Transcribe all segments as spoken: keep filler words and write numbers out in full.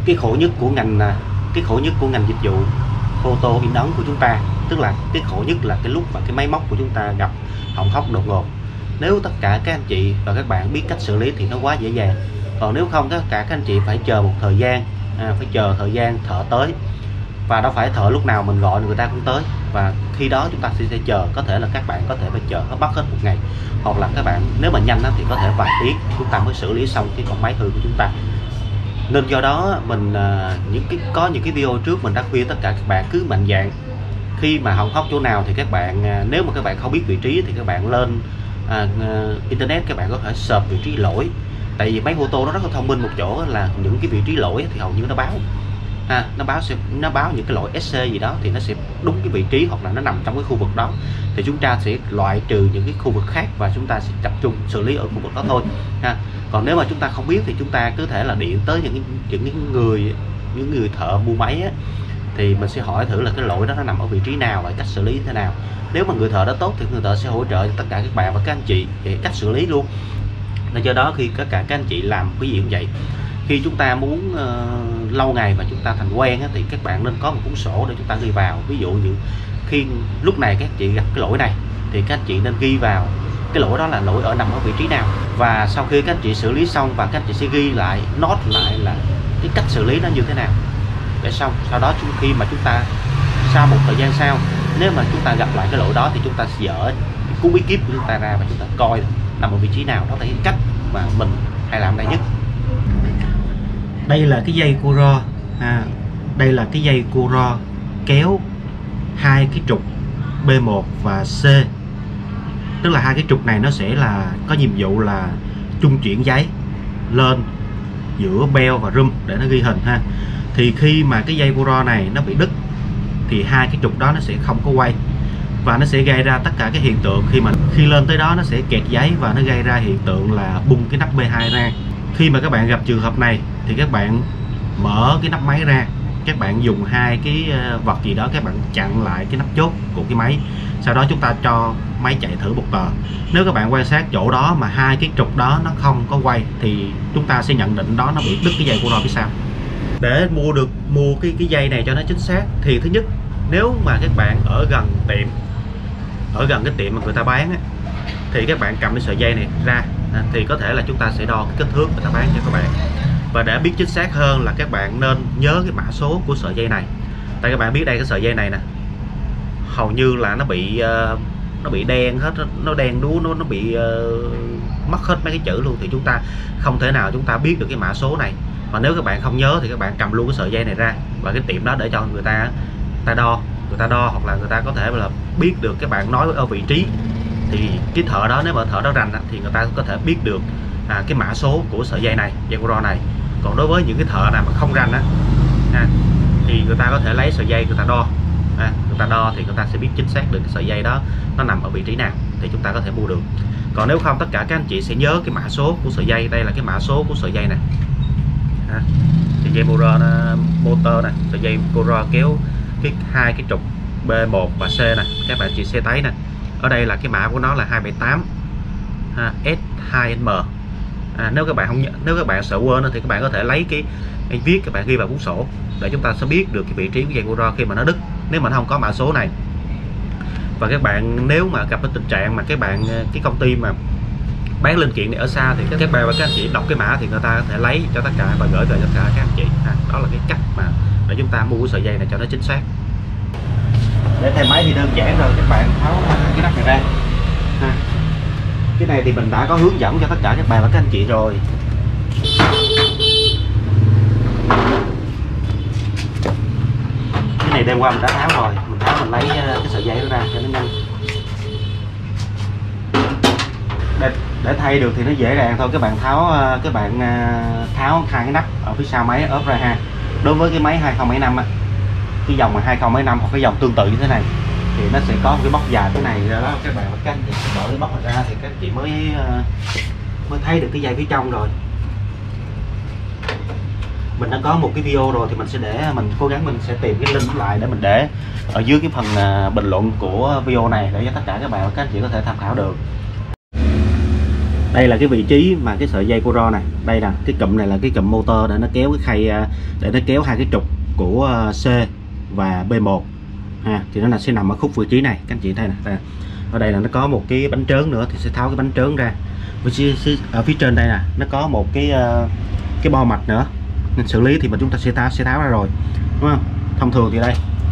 cái khổ nhất của ngành cái khổ nhất của ngành dịch vụ photo in ấn của chúng ta, tức là cái khổ nhất là cái lúc mà cái máy móc của chúng ta gặp hỏng hóc đột ngột. Nếu tất cả các anh chị và các bạn biết cách xử lý thì nó quá dễ dàng. Còn nếu không, tất cả các anh chị phải chờ một thời gian, à, phải chờ thời gian thợ tới, và đâu phải thợ lúc nào mình gọi người ta cũng tới. Và khi đó chúng ta sẽ, sẽ chờ, có thể là các bạn có thể phải chờ nó mất hết một ngày, hoặc là các bạn nếu mà nhanh thì có thể vài tiếng chúng ta mới xử lý xong cái con máy hư của chúng ta. Nên do đó mình những cái có những cái video trước mình đã khuyên tất cả các bạn cứ mạnh dạn, khi mà hỏng hóc chỗ nào thì các bạn, nếu mà các bạn không biết vị trí thì các bạn lên à, internet, các bạn có thể search vị trí lỗi. Tại vì máy photo nó rất là thông minh một chỗ là những cái vị trí lỗi thì hầu như nó báo à, nó báo sẽ nó báo những cái lỗi ét xê gì đó thì nó sẽ đúng cái vị trí, hoặc là nó nằm trong cái khu vực đó thì chúng ta sẽ loại trừ những cái khu vực khác và chúng ta sẽ tập trung xử lý ở khu vực đó thôi ha. Còn nếu mà chúng ta không biết thì chúng ta cứ thể là điện tới những những cái người những người thợ mua máy á, thì mình sẽ hỏi thử là cái lỗi đó nó nằm ở vị trí nào và cách xử lý thế nào. Nếu mà người thợ đó tốt thì người thợ sẽ hỗ trợ cho tất cả các bạn và các anh chị về cách xử lý luôn. Nên do đó khi tất cả các anh chị làm cái gì cũng vậy, khi chúng ta muốn uh, lâu ngày và chúng ta thành quen á, thì các bạn nên có một cuốn sổ để chúng ta ghi vào. Ví dụ như khi lúc này các anh chị gặp cái lỗi này thì các anh chị nên ghi vào cái lỗi đó là lỗi ở nằm ở vị trí nào, và sau khi các anh chị xử lý xong và các anh chị sẽ ghi lại, note lại là cái cách xử lý nó như thế nào để xong. Sau đó khi mà chúng ta sau một thời gian sau, nếu mà chúng ta gặp lại cái lỗi đó thì chúng ta sẽ dỡ cuốn bí kíp của chúng ta ra và chúng ta coi nằm ở vị trí nào. Đó là cái cách mà mình hay làm đây nhất. Đây là cái dây cô ro à, đây là cái dây cô ro kéo hai cái trục B một và C, tức là hai cái trục này nó sẽ là có nhiệm vụ là trung chuyển giấy lên giữa beo và rum để nó ghi hình ha. Thì khi mà cái dây cô ro này nó bị đứt thì hai cái trục đó nó sẽ không có quay, và nó sẽ gây ra tất cả cái hiện tượng khi mà khi lên tới đó nó sẽ kẹt giấy và nó gây ra hiện tượng là bung cái nắp B hai ra. Khi mà các bạn gặp trường hợp này thì các bạn mở cái nắp máy ra, các bạn dùng hai cái vật gì đó các bạn chặn lại cái nắp chốt của cái máy, sau đó chúng ta cho máy chạy thử một tờ. Nếu các bạn quan sát chỗ đó mà hai cái trục đó nó không có quay thì chúng ta sẽ nhận định đó nó bị đứt cái dây cô ro phía sau. Để mua được mua cái cái dây này cho nó chính xác thì thứ nhất, nếu mà các bạn ở gần tiệm ở gần cái tiệm mà người ta bán á, thì các bạn cầm cái sợi dây này ra à, thì có thể là chúng ta sẽ đo cái kích thước người ta bán cho các bạn. Và để biết chính xác hơn là các bạn nên nhớ cái mã số của sợi dây này. Tại các bạn biết đây, cái sợi dây này nè, hầu như là nó bị uh, nó bị đen hết, nó đen đúa, nó nó bị uh, mất hết mấy cái chữ luôn, thì chúng ta không thể nào chúng ta biết được cái mã số này. Và nếu các bạn không nhớ thì các bạn cầm luôn cái sợi dây này ra và cái tiệm đó để cho người ta người ta đo người ta đo hoặc là người ta có thể là biết được các bạn nói ở vị trí, thì cái thợ đó, nếu mà thợ đó rành thì người ta có thể biết được à, cái mã số của sợi dây này, dây cô ro này. Còn đối với những cái thợ nào mà không rành á à, thì người ta có thể lấy sợi dây người ta đo à, người ta đo thì người ta sẽ biết chính xác được cái sợi dây đó nó nằm ở vị trí nào thì chúng ta có thể mua được. Còn nếu không, tất cả các anh chị sẽ nhớ cái mã số của sợi dây. Đây là cái mã số của sợi dây này à, sợi dây motor, motor này, sợi dây cô ro kéo cái hai cái trục B một và C này, các bạn chị sẽ thấy nè, ở đây là cái mã của nó là hai bảy tám à, S hai N M. À, nếu các bạn không nếu các bạn sợ quên thì các bạn có thể lấy cái, cái viết, các bạn ghi vào cuốn sổ để chúng ta sẽ biết được cái vị trí của dây cô ro khi mà nó đứt, nếu mà nó không có mã số này. Và các bạn nếu mà gặp cái tình trạng mà các bạn cái công ty mà bán linh kiện này ở xa thì các bạn và các anh chị đọc cái mã thì người ta có thể lấy cho tất cả và gửi về cho tất cả các anh chị à, đó là cái cách mà để chúng ta mua cái sợi dây này cho nó chính xác. Để thay máy thì đơn giản rồi, các bạn tháo cái nắp này ra ha. Cái này thì mình đã có hướng dẫn cho tất cả các bạn và các anh chị rồi. Cái này đêm qua mình đã tháo rồi, mình tháo mình lấy cái sợi dây đó ra cho nó nhanh. Để, để thay được thì nó dễ dàng thôi, các bạn tháo các bạn tháo hai cái nắp ở phía sau máy ốp ra ha. Đối với cái máy hai không bảy năm á, cái dòng mà hai không bảy năm hoặc cái dòng tương tự như thế này thì nó sẽ có một cái móc dài thế này ra đó, các bạn và các anh chị sẽ mở cái móc này ra thì các anh chị mới mới thấy được cái dây phía trong rồi. Mình đã có một cái video rồi thì mình sẽ để mình cố gắng mình sẽ tìm cái link lại để mình để ở dưới cái phần bình luận của video này để cho tất cả các bạn và các anh chị có thể tham khảo được. Đây là cái vị trí mà cái sợi dây cô ro này, đây nè, cái cụm này là cái cụm motor để nó kéo cái khay, để nó kéo hai cái trục của C và B một ha, thì nó là sẽ nằm ở khúc vị trí này các anh chị thấy nè. Đây. Ở đây là nó có một cái bánh trớn nữa thì sẽ tháo cái bánh trớn ra. Ở phía trên đây nè nó có một cái cái bo mạch nữa nên xử lý thì mình chúng ta sẽ tháo sẽ tháo ra rồi, đúng không? Thông thường thì đây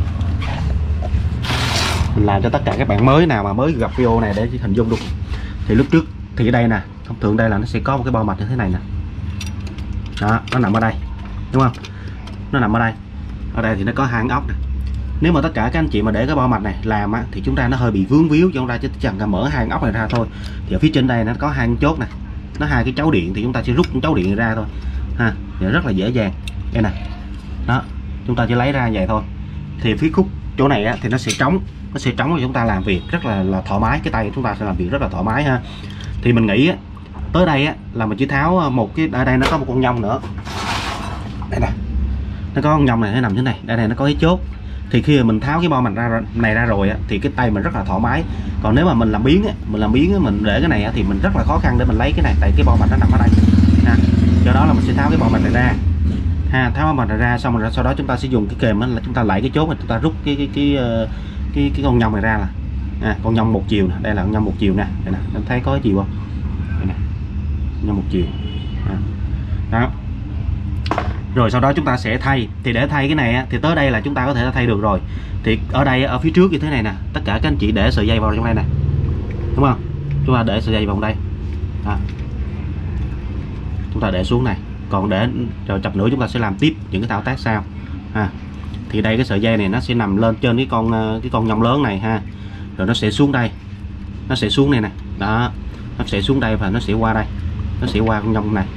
mình làm cho tất cả các bạn mới nào mà mới gặp video này để hình dung được. Thì lúc trước thì ở đây nè, thông thường đây là nó sẽ có một cái bo mạch như thế này nè, đó, nó nằm ở đây, đúng không? Nó nằm ở đây, ở đây thì nó có hai ống ốc nè. Nếu mà tất cả các anh chị mà để cái bo mạch này làm á, thì chúng ta nó hơi bị vướng víu cho chúng ta, chứ chẳng cần mở hai ống ốc này ra thôi. Thì ở phía trên đây nó có hai chốt nè, nó hai cái chấu điện thì chúng ta sẽ rút cái chấu điện này ra thôi ha, thì rất là dễ dàng. Đây nè, đó, chúng ta chỉ lấy ra vậy thôi. Thì phía khúc chỗ này á, thì nó sẽ trống, nó sẽ trống cho chúng ta làm việc rất là, là thoải mái, cái tay chúng ta sẽ làm việc rất là thoải mái ha. Thì mình nghĩ á, tới đây á, là mình chỉ tháo một cái, ở đây nó có một con nhông nữa, đây nè, nó có con nhông này nó nằm thế này, đây này nó có cái chốt. Thì khi mà mình tháo cái bo mạch ra này ra rồi á, thì cái tay mình rất là thoải mái. Còn nếu mà mình làm biến á, mình làm biến á, mình để cái này á, thì mình rất là khó khăn để mình lấy cái này, tại cái bo mạch nó nằm ở đây ha. Do đó là mình sẽ tháo cái bo mạch này ra ha, tháo bo mạch này ra xong rồi sau đó chúng ta sẽ dùng cái kềm á, là chúng ta lại cái chốt này, chúng ta rút cái cái cái cái cái, cái con nhông này ra là à, con nhông một chiều nè, đây là con nhông một chiều nè, đây nè, em thấy có cái chiều không? Đây nè, nhông một chiều à. Đó. Rồi sau đó chúng ta sẽ thay. Thì để thay cái này á, thì tới đây là chúng ta có thể thay được rồi. Thì ở đây ở phía trước như thế này nè, tất cả các anh chị để sợi dây vào trong đây nè, đúng không? Chúng ta để sợi dây vào đây à. Chúng ta để xuống này, còn để rồi chập nữa chúng ta sẽ làm tiếp những cái thao tác sau ha. Thì đây cái sợi dây này nó sẽ nằm lên trên cái con cái con nhông lớn này ha, rồi nó sẽ xuống đây, nó sẽ xuống đây nè, đó, nó sẽ xuống đây và nó sẽ qua đây, nó sẽ qua con nhông này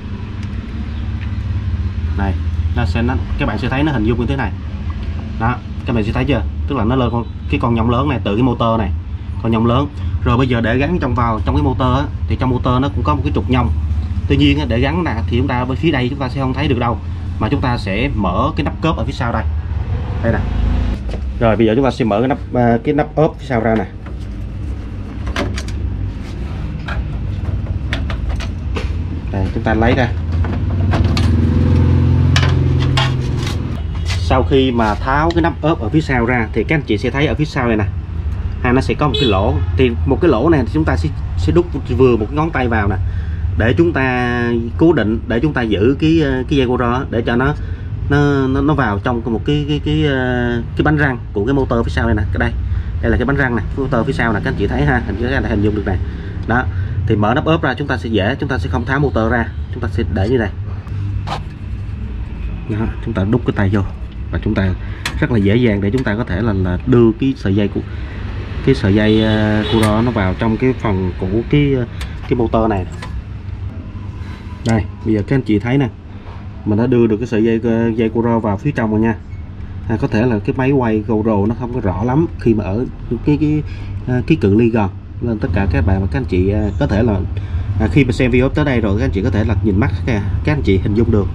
này, nó sẽ nó, các bạn sẽ thấy nó hình dung như thế này đó, các bạn sẽ thấy chưa, tức là nó lên con cái con nhông lớn này từ cái motor này, con nhông lớn. Rồi bây giờ để gắn trong vào trong cái motor á, thì trong motor nó cũng có một cái trục nhông. Tuy nhiên để gắn nè thì chúng ta bên phía đây chúng ta sẽ không thấy được đâu, mà chúng ta sẽ mở cái nắp cốp ở phía sau đây, đây nè. Rồi bây giờ chúng ta sẽ mở cái nắp cái nắp ốp phía sau ra nè. Đây, chúng ta lấy ra. Sau khi mà tháo cái nắp ốp ở phía sau ra thì các anh chị sẽ thấy ở phía sau này nè ha, nó sẽ có một cái lỗ. Thì một cái lỗ này thì chúng ta sẽ sẽ đút vừa một cái ngón tay vào nè, để chúng ta cố định, để chúng ta giữ cái cái dây cô ro để cho nó nó nó, nó vào trong một cái cái cái cái bánh răng của cái motor phía sau này nè. Cái đây đây là cái bánh răng này, motor phía sau nè, các anh chị thấy ha, hình như các anh hình dung được này. Đó, thì mở nắp ốp ra chúng ta sẽ dễ, chúng ta sẽ không tháo motor ra, chúng ta sẽ để như này. Đó, chúng ta đút cái tay vô và chúng ta rất là dễ dàng để chúng ta có thể là, là đưa cái sợi dây của cái sợi dây uh, cô ro nó vào trong cái phần của cái cái motor này. Đây bây giờ các anh chị thấy nè, mình đã đưa được cái sợi dây dây cô ro vào phía trong rồi nha. À, có thể là cái máy quay GoPro nó không có rõ lắm khi mà ở cái cái cái, cái cự ly gần, nên tất cả các bạn và các anh chị uh, có thể là uh, khi mà xem video tới đây rồi các anh chị có thể là nhìn mắt các, các anh chị hình dung được.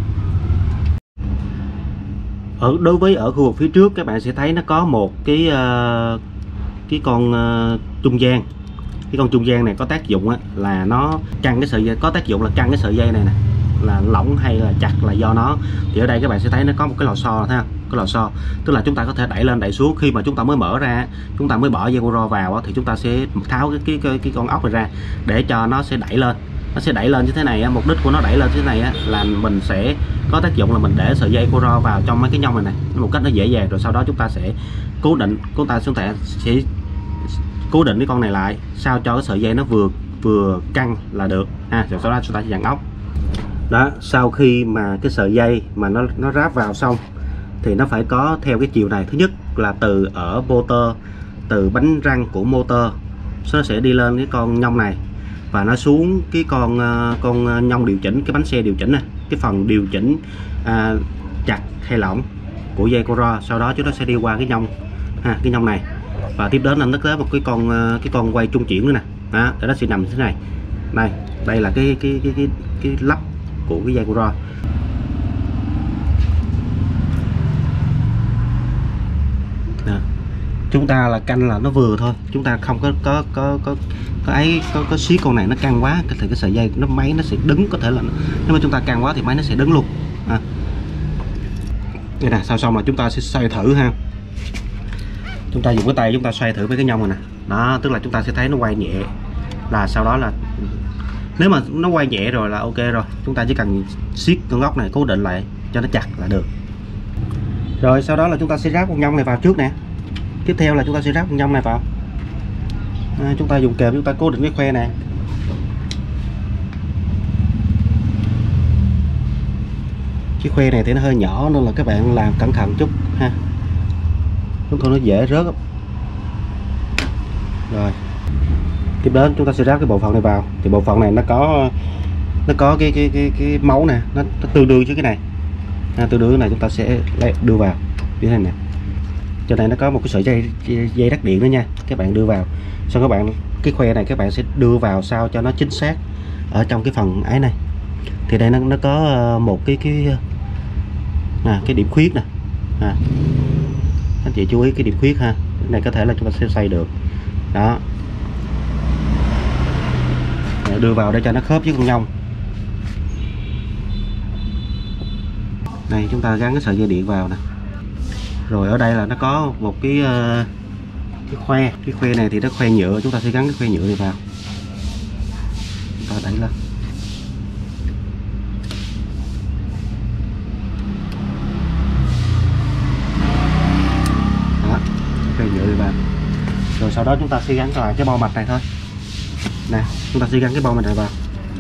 Ở đối với ở khu vực phía trước các bạn sẽ thấy nó có một cái uh, cái con uh, trung gian. Cái con trung gian này có tác dụng á, là nó căng cái sợi dây, có tác dụng là căng cái sợi dây này nè, là lỏng hay là chặt là do nó. Thì ở đây các bạn sẽ thấy nó có một cái lò xo, thấy không? Cái lò xo tức là chúng ta có thể đẩy lên đẩy xuống. Khi mà chúng ta mới mở ra, chúng ta mới bỏ dây cô ro vào á, thì chúng ta sẽ tháo cái cái cái, cái con ốc này ra để cho nó sẽ đẩy lên. Nó sẽ đẩy lên như thế này á. Mục đích của nó đẩy lên như thế này á, là mình sẽ có tác dụng là mình để sợi dây cô ro vào trong mấy cái nhông này này một cách nó dễ dàng. Rồi sau đó chúng ta sẽ cố định, chúng ta chúng ta sẽ cố định cái con này lại sao cho cái sợi dây nó vừa vừa căng là được ha. Rồi sau đó chúng ta sẽ dặn ốc. Đó, sau khi mà cái sợi dây mà nó nó ráp vào xong thì nó phải có theo cái chiều này. Thứ nhất là từ ở motor, từ bánh răng của motor nó sẽ đi lên cái con nhông này và nó xuống cái con con nhông điều chỉnh, cái bánh xe điều chỉnh này, cái phần điều chỉnh à, chặt hay lỏng của dây cô ro. Sau đó chúng nó sẽ đi qua cái nhông ha, cái nhông này, và tiếp đến là nó tới một cái con cái con quay trung chuyển nữa nè. Đó, nó sẽ nằm như thế này. Đây, đây là cái cái cái cái, cái lắp của cái dây cô ro. Đó. Chúng ta là canh là nó vừa thôi, chúng ta không có có có có có ấy có có siết con này nó căng quá thì cái sợi dây nó máy nó sẽ đứng, có thể là nếu mà chúng ta căng quá thì máy nó sẽ đứng luôn. À. Đây nè, sau xong là chúng ta sẽ xoay thử ha. Chúng ta dùng cái tay chúng ta xoay thử với cái nhông này nè. Đó, tức là chúng ta sẽ thấy nó quay nhẹ. Là sau đó là nếu mà nó quay nhẹ rồi là ok rồi. Chúng ta chỉ cần siết con góc này cố định lại cho nó chặt là được. Rồi sau đó là chúng ta sẽ ráp con nhông này vào trước nè. Tiếp theo là chúng ta sẽ ráp con nhông này vào. À, chúng ta dùng kềm chúng ta cố định cái khoe này. Cái khoe này thì nó hơi nhỏ nên là các bạn làm cẩn thận chút ha. Chúng tôi nó dễ rớt. Rồi. Tiếp đến chúng ta sẽ ráp cái bộ phận này vào. Thì bộ phận này nó có nó có cái cái cái cái máu nè, nó, nó tương đương với cái này. À, tương đương cái này chúng ta sẽ đưa vào như thế này nè. Cho nên nó có một cái sợi dây dây đắt điện nữa nha. Các bạn đưa vào. Xong các bạn cái khoe này các bạn sẽ đưa vào sao cho nó chính xác ở trong cái phần ấy này. Thì đây nó nó có một cái cái à, cái điểm khuyết nè. À. Anh chị chú ý cái điểm khuyết ha. Cái này có thể là chúng ta sẽ xoay được. Đó. Để đưa vào để cho nó khớp với con nhông. Đây chúng ta gắn cái sợi dây điện vào nè. Rồi ở đây là nó có một cái uh, cái khoe, cái khoe này thì nó khoe nhựa, chúng ta sẽ gắn cái khoe nhựa này vào. Chúng ta đẩy lên. Đó, khoe nhựa này vào. Rồi sau đó chúng ta sẽ gắn lại cái bo mạch này thôi. Nè, chúng ta sẽ gắn cái bo mạch này vào.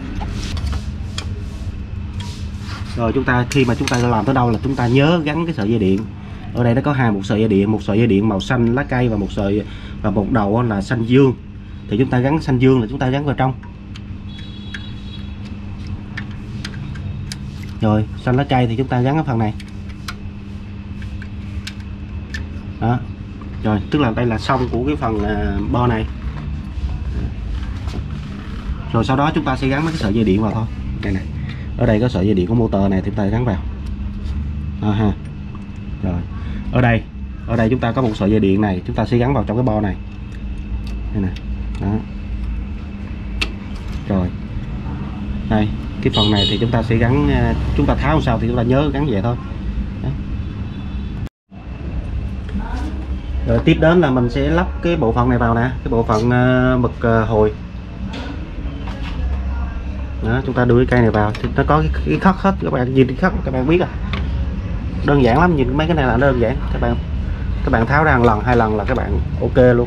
Rồi chúng ta khi mà chúng ta làm tới đâu là chúng ta nhớ gắn cái sợi dây điện. Ở đây nó có hai một sợi dây điện, một sợi dây điện màu xanh lá cây và một sợi và một đầu là xanh dương. Thì chúng ta gắn xanh dương là chúng ta gắn vào trong. Rồi xanh lá cây thì chúng ta gắn ở phần này. Đó. Rồi tức là đây là xong của cái phần uh, bo này. Rồi sau đó chúng ta sẽ gắn mấy cái sợi dây điện vào thôi. Đây này. Ở đây có sợi dây điện của motor này thì chúng ta gắn vào. À, ha. Rồi. Ở đây, ở đây chúng ta có một sợi dây điện này, chúng ta sẽ gắn vào trong cái bo này. Đây nè. Đó. Rồi. Đây, cái phần này thì chúng ta sẽ gắn, chúng ta tháo sao thì chúng ta nhớ gắn vậy thôi. Đấy. Rồi tiếp đến là mình sẽ lắp cái bộ phận này vào nè, cái bộ phận uh, mực uh, hồi. Đó, chúng ta đưa cái cây này vào thì nó có cái, cái khắc hết, các bạn nhìn cái khắc các bạn biết à. Đơn giản lắm, nhìn mấy cái này là đơn giản, các bạn các bạn tháo ra một lần hai lần là các bạn ok luôn.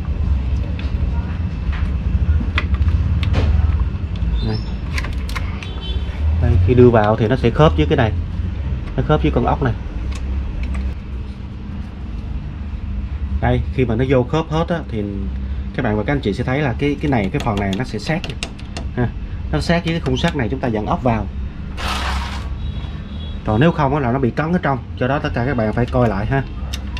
Đây. Đây, khi đưa vào thì nó sẽ khớp với cái này, nó khớp với con ốc này. Đây, khi mà nó vô khớp hết á, thì các bạn và các anh chị sẽ thấy là cái cái này cái phần này nó sẽ sát ha. Nó sát với cái khung sắt này, chúng ta dẫn ốc vào. Còn nếu không là nó bị cấn ở trong, do đó tất cả các bạn phải coi lại ha.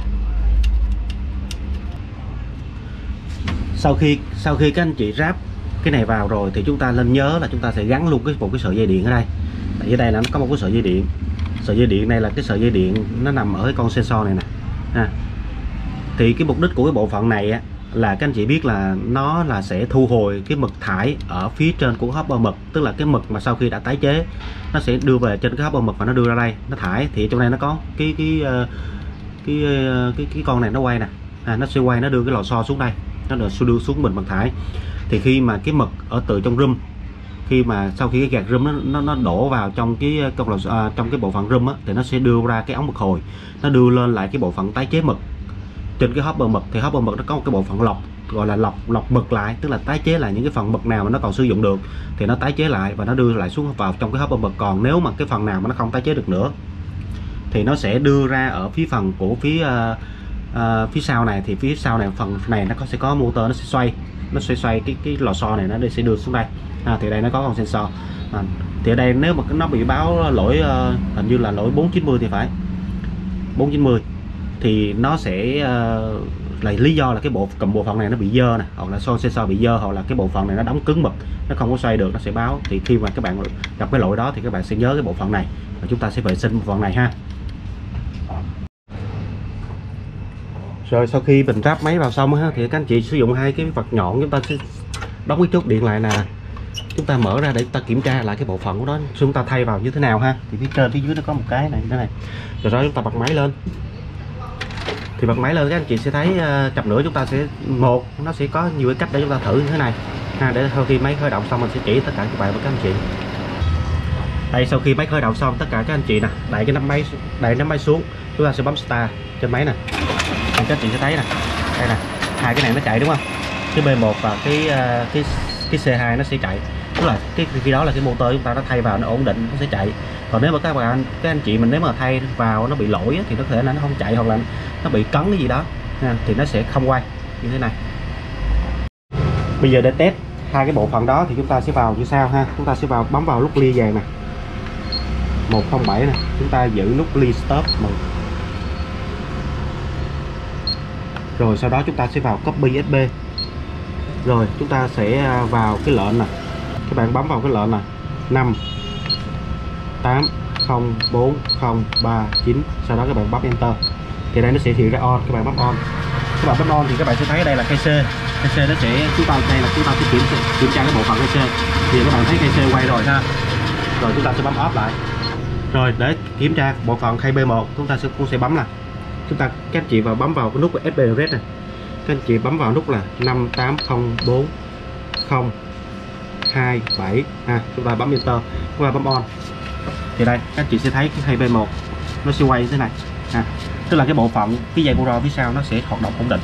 Sau khi sau khi các anh chị ráp cái này vào rồi thì chúng ta nên nhớ là chúng ta sẽ gắn luôn cái một cái sợi dây điện ở đây. Tại ở đây là nó có một cái sợi dây điện. Sợi dây điện này là cái sợi dây điện nó nằm ở cái con sensor này nè. Ha. Thì cái mục đích của cái bộ phận này á, là các anh chị biết là nó là sẽ thu hồi cái mực thải ở phía trên của hopper mực, tức là cái mực mà sau khi đã tái chế nó sẽ đưa về trên cái hopper mực và nó đưa ra đây nó thải. Thì trong đây nó có cái cái cái cái cái, cái con này nó quay nè, à, nó sẽ quay, nó đưa cái lò xo xuống đây, nó đưa xuống bình bằng thải. Thì khi mà cái mực ở từ trong room, khi mà sau khi cái gạt room nó nó, nó đổ vào trong cái công lò à, trong cái bộ phận room á, thì nó sẽ đưa ra cái ống mực hồi, nó đưa lên lại cái bộ phận tái chế mực trên cái hopper mực. Thì hopper mực nó có một cái bộ phận lọc, gọi là lọc lọc mực lại, tức là tái chế lại những cái phần mực nào mà nó còn sử dụng được thì nó tái chế lại và nó đưa lại xuống vào trong cái hopper mực. Còn nếu mà cái phần nào mà nó không tái chế được nữa thì nó sẽ đưa ra ở phía phần của phía uh, uh, phía sau này. Thì phía sau này phần này nó có sẽ có motor, nó sẽ xoay nó sẽ xoay cái cái lò xo này, nó sẽ đưa xuống đây. À, thì đây nó có con sensor. À, thì ở đây nếu mà nó bị báo lỗi uh, hình như là lỗi bốn chín mươi thì phải bốn chín mươi thì nó sẽ uh, là lý do là cái bộ cầm bộ phận này nó bị dơ nè, hoặc là son sensor bị dơ, hoặc là cái bộ phận này nó đóng cứng mực, nó không có xoay được, nó sẽ báo. Thì khi mà các bạn gặp cái lỗi đó thì các bạn sẽ nhớ cái bộ phận này và chúng ta sẽ vệ sinh bộ phận này ha. Rồi sau khi mình ráp máy vào xong á, thì các anh chị sử dụng hai cái vật nhọn, chúng ta sẽ đóng cái chốt điện lại nè, chúng ta mở ra để chúng ta kiểm tra lại cái bộ phận của nó chúng ta thay vào như thế nào ha. Thì phía trên phía dưới nó có một cái này thế này, rồi đó chúng ta bật máy lên. Thì bật máy lên các anh chị sẽ thấy uh, chập nữa chúng ta sẽ một nó sẽ có nhiều cái cách để chúng ta thử như thế này ha, để sau khi máy khởi động xong mình sẽ chỉ tất cả các bạn và các anh chị. Đây, sau khi máy khởi động xong tất cả các anh chị nè, đẩy cái nắm máy đẩy nắm máy xuống, chúng ta sẽ bấm start trên máy nè, các anh chị sẽ thấy nè, đây nè, hai cái này nó chạy đúng không, cái B một và cái uh, cái cái C hai nó sẽ chạy, tức là cái khi đó là cái motor chúng ta nó thay vào nó ổn định nó sẽ chạy. Còn nếu mà các bạn các anh chị mình nếu mà thay vào nó bị lỗi á, thì nó có thể là nó không chạy hoặc là nó bị cấn cái gì đó ha, thì nó sẽ không quay như thế này. Bây giờ để test hai cái bộ phận đó thì chúng ta sẽ vào như sau ha, chúng ta sẽ vào bấm vào nút ly vàng nè, một không bảy nè, chúng ta giữ nút ly stop một. Rồi sau đó chúng ta sẽ vào copy ét bê. Rồi chúng ta sẽ vào cái lệnh nè, các bạn bấm vào cái lệnh này năm tám không bốn không ba chín, sau đó các bạn bấm enter thì đây nó sẽ hiện ra on, các bạn bấm on. Các bạn bấm on thì các bạn sẽ thấy đây là cây C, cây C nó sẽ chúng ta đây là chúng ta sẽ kiểm kiểm tra cái bộ phận cây C, thì các bạn thấy cây C quay rồi ha. Rồi chúng ta sẽ bấm off lại. Rồi để kiểm tra bộ phận khay B một chúng ta sẽ cũng sẽ bấm là chúng ta các anh chị vào bấm vào cái nút của ét pê Red này, các anh chị bấm vào nút là năm tám không bốn không hai bảy ha, chúng ta bấm enter, chúng ta bấm on thì đây các anh chị sẽ thấy cái khay B một nó sẽ quay như thế này ha, tức là cái bộ phận cái dây motor phía sau nó sẽ hoạt động ổn định.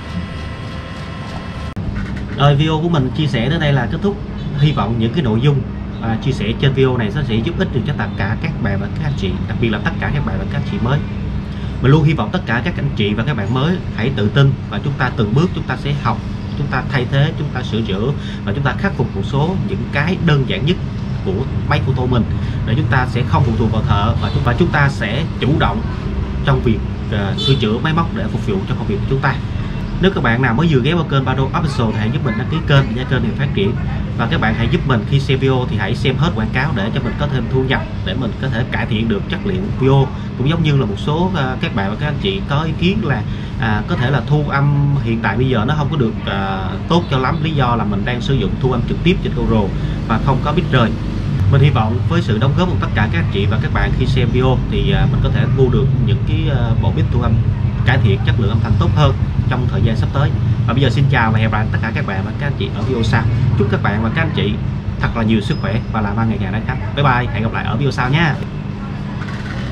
Rồi video của mình chia sẻ đến đây là kết thúc. Hy vọng những cái nội dung à, chia sẻ trên video này nó sẽ giúp ích được cho tất cả các bạn và các anh chị, đặc biệt là tất cả các bạn và các anh chị mới. Mình luôn hy vọng tất cả các anh chị và các bạn mới hãy tự tin và chúng ta từng bước chúng ta sẽ học, chúng ta thay thế, chúng ta sửa chữa và chúng ta khắc phục một số những cái đơn giản nhất của máy photo mình để chúng ta sẽ không phụ thuộc vào thợ và chúng ta chúng ta sẽ chủ động trong việc uh, sửa chữa máy móc để phục vụ cho công việc của chúng ta. Nếu các bạn nào mới vừa ghé vào kênh Bado Official thì hãy giúp mình đăng ký kênh để kênh này phát triển, và các bạn hãy giúp mình khi xem video thì hãy xem hết quảng cáo để cho mình có thêm thu nhập, để mình có thể cải thiện được chất lượng video. Cũng giống như là một số uh, các bạn và các anh chị có ý kiến là uh, có thể là thu âm hiện tại bây giờ nó không có được uh, tốt cho lắm, lý do là mình đang sử dụng thu âm trực tiếp trên GoPro và không có mic rời. Mình hy vọng với sự đóng góp của tất cả các anh chị và các bạn khi xem video thì uh, mình có thể mua được những cái uh, bộ mic thu âm cải thiện chất lượng âm thanh tốt hơn trong thời gian sắp tới. Và bây giờ xin chào và hẹn gặp lại tất cả các bạn và các anh chị ở video sau. Chúc các bạn và các anh chị thật là nhiều sức khỏe và làm ăn ngày càng đắt khách. Bye bye, hẹn gặp lại ở video sau nha.